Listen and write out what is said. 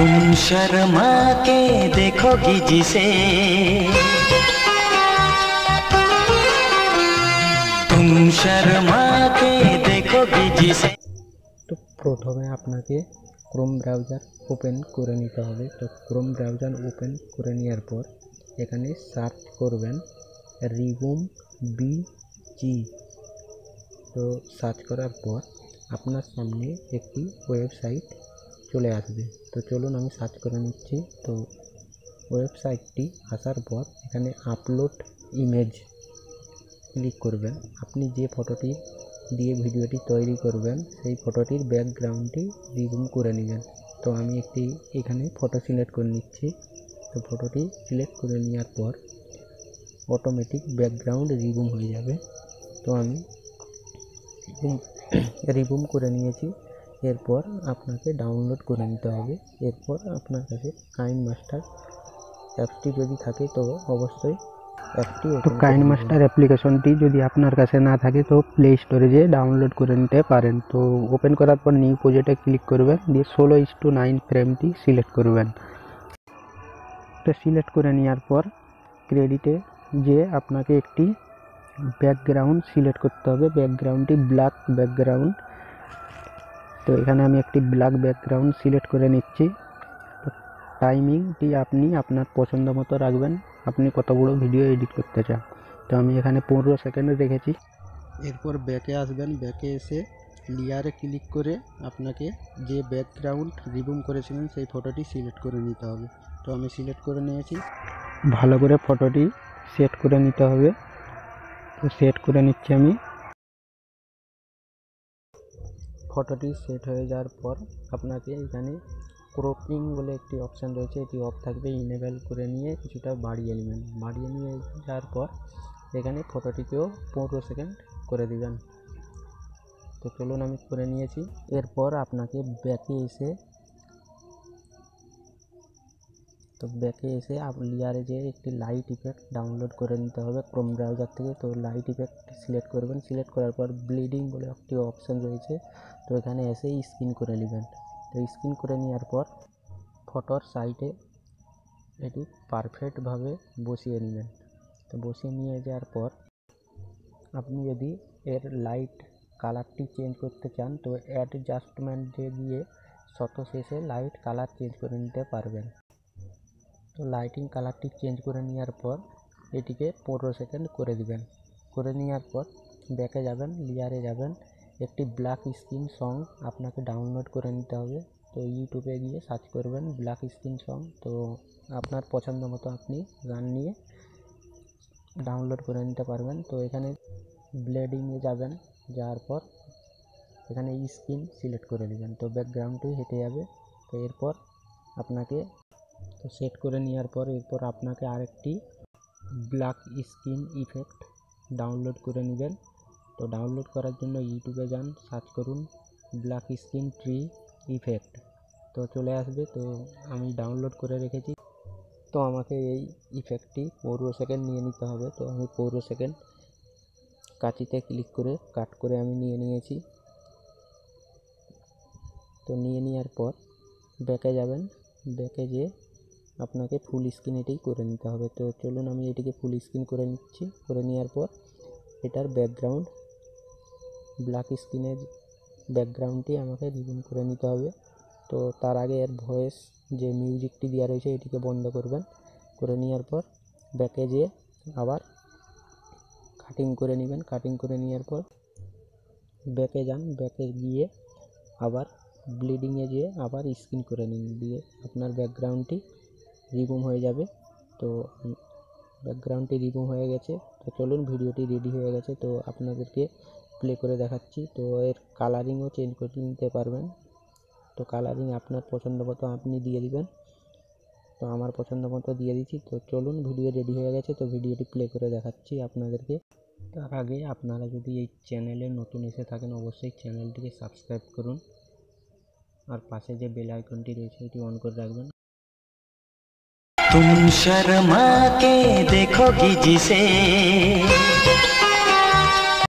तुम शर्मा के देखोगी जिसे, तुम शर्मा के देखोगी जिसे। तो प्रथमे आपनाके क्रोम ब्राउजार ओपेन करे निते होबे। तो क्रोम ब्राउजार ओपेन करे नेওয়ার पर एखाने सार्च करबेन रिबूम बीजी। तो सार्च करार पर आपनार सामने एकटी वेबसाइट चले आसबे। तो चलुन आमी सार्च करे निচ্ছি। तो वेबसाइटटी आसार पर एखाने आपलोड इमेज क्लिक करबेन। आपनी जे फटोटी दिए भिडियोटी तैरी करबेन सेई फटोटिर बैकग्राउंडटी रिमुव करे नेবেন। तो आमी एकटी एखाने फटो सिलेक्ट करे निচ্ছি। तो फटोटी सिलेक्ट करे नेওয়ার पर अटोमेटिक बैकग्राउंड रिमुव हो जाबे। तो आमी रिमुव करे निয়েছি। एरपर आपनाके डाउनलोड करे निते होबे। एरपर आपनार काछे काइनमास्टार অ্যাপটি যদি থাকে তো অবশ্যই অ্যাপটি ওপেন। তো কাইনমাস্টার অ্যাপ্লিকেশনটি যদি আপনার কাছে না থাকে তো প্লে স্টোরে গিয়ে ডাউনলোড করে নিতে পারেন। তো ওপেন করার পর নিউ প্রজেক্টে ক্লিক করবেন, দিয়ে 16:9 ফ্রেমটি সিলেক্ট করবেন। তো সিলেক্ট করে নেওয়ার পর ক্রেডিটে যে আপনাকে একটি ব্যাকগ্রাউন্ড সিলেক্ট করতে হবে। ব্যাকগ্রাউন্ডটি ব্ল্যাক ব্যাকগ্রাউন্ড। তো এখানে আমি একটি ব্ল্যাক ব্যাকগ্রাউন্ড সিলেক্ট করে নিচ্ছি। টাইমিংটি আপনি আপনার পছন্দ মতো রাখবেন, আপনি কত বড় ভিডিও এডিট করতে চান। তো আমি এখানে 15 সেকেন্ড রেখেছি। এরপর ব্যাকে আসবেন, ব্যাকে এসে লেয়ারে ক্লিক করে আপনাকে যে ব্যাকগ্রাউন্ড রিমুভ করেছিলেন সেই ফটোটি সিলেক্ট করে নিতে হবে। তো আমি সিলেক্ট করে নিয়েছি। ভালো করে ফটোটি সেট করে নিতে হবে। তো সেট করে নিচ্ছি আমি। ফটোটি সেট হয়ে যাওয়ার পর আপনাকে এখানে ক্রপিং বলে একটি অপশান রয়েছে, এটি অফ থাকবে। ইনেবল করে নিয়ে কিছুটা বাড়িয়ে নেবেন। বাড়িয়ে নিয়ে যাওয়ার পর এখানে ফটোটিকেও 15 সেকেন্ড করে দিবেন। তো চলুন আমি করে নিয়েছি। এরপর আপনাকে ব্যাকে এসে লেয়ারে যে একটি লাইট ইফেক্ট ডাউনলোড করে নিতে হবে ক্রোম ব্রাউজার থেকে। তো লাইট ইফেক্ট সিলেক্ট করবেন। সিলেক্ট করার পর ব্লিডিং বলে একটি অপশান রয়েছে, তো এখানে এসে স্ক্রিন করে নেবেন। তো স্ক্রিন করে নেওয়ার পর ফটোর সাইডে এটি পারফেক্টভাবে বসিয়ে নেবেন। তো বসিয়ে নিয়ে যাওয়ার পর আপনি যদি এর লাইট কালারটি চেঞ্জ করতে চান তো অ্যাডজাস্টমেন্টে গিয়ে শত শেষে লাইট কালার চেঞ্জ করে নিতে পারবেন। তো লাইটিং কালারটি চেঞ্জ করে নেওয়ার পর এটিকে 15 সেকেন্ড করে দিবেন। করে নেওয়ার পর ব্যাকে যাবেন, লেয়ারে যাবেন, একটি ব্ল্যাক স্ক্রিন সং আপনাকে ডাউনলোড করে নিতে হবে। তো ইউটিউবে গিয়ে সার্চ করবেন ব্ল্যাক স্ক্রিন সং। তো আপনার পছন্দ মতো আপনি গান নিয়ে ডাউনলোড করে নিতে পারবেন। তো এখানে ব্লেডিংয়ে যাবেন, যাওয়ার পর এখানে স্ক্রিন সিলেক্ট করে নেবেন। তো ব্যাকগ্রাউন্ডটি হেঁটে যাবে। তো এরপর আপনাকে তো সেট করে নেওয়ার পর এরপর আপনাকে আরেকটি ব্ল্যাক স্ক্রিন ইফেক্ট ডাউনলোড করে নেবেন। তো ডাউনলোড করার জন্য ইউটিউবে যান, সার্চ করুন ব্ল্যাক স্ক্রিন ট্রি ইফেক্ট। তো চলে আসবে। তো আমি ডাউনলোড করে রেখেছি। তো আমাকে এই ইফেক্টটি 15 সেকেন্ড নিয়ে নিতে হবে। তো আমি 15 সেকেন্ড কাঁচিতে ক্লিক করে কাট করে আমি নিয়ে নিয়েছি। তো নিয়ে নেওয়ার পর ব্যাকে যাবেন, ব্যাকে যেয়ে আপনাকে ফুল স্ক্রিন এটি করে নিতে হবে। তো চলুন আমি এটিকে ফুল স্ক্রিন করে নিচ্ছি। করে নেওয়ার পর এটার ব্যাকগ্রাউন্ড ব্ল্যাক স্ক্রিনের ব্যাকগ্রাউন্ডটি আমাকে রিমুভ করে নিতে হবে। তো তার আগে এর ভয়েস যে মিউজিকটি দেওয়া রয়েছে এটিকে বন্ধ করবেন। করে নেওয়ার পর ব্যাকে যেয়ে আবার কাটিং করে নেবেন। কাটিং করে নেওয়ার পর ব্যাকে যান, ব্যাকে গিয়ে আবার ব্লিডিংয়ে যেয়ে আবার স্ক্রিন করে নিন, দিয়ে আপনার ব্যাকগ্রাউন্ডটি রিমুভ হয়ে যাবে। তো ব্যাকগ্রাউন্ডটি রিমুভ হয়ে গেছে। তো চলুন ভিডিওটি রেডি হয়ে গেছে। তো আপনাদেরকে প্লে করে দেখাচ্ছি। তো এর কালারিংও চেঞ্জ করে নিতে পারবেন। তো কালারিং আপনার পছন্দ মতো আপনি দিয়ে দিবেন। তো আমার পছন্দ মতো দিয়ে দিচ্ছি। তো চলুন ভিডিও রেডি হয়ে গেছে। তো ভিডিওটি প্লে করে দেখাচ্ছি আপনাদেরকে। তার আগে আপনারা যদি এই চ্যানেলে নতুন এসে থাকেন অবশ্যই চ্যানেলটিকে সাবস্ক্রাইব করুন, আর পাশে যে বেল আইকনটি রয়েছে এটি অন করে রাখবেন। तुम शर्मा के देखोगी जिसे।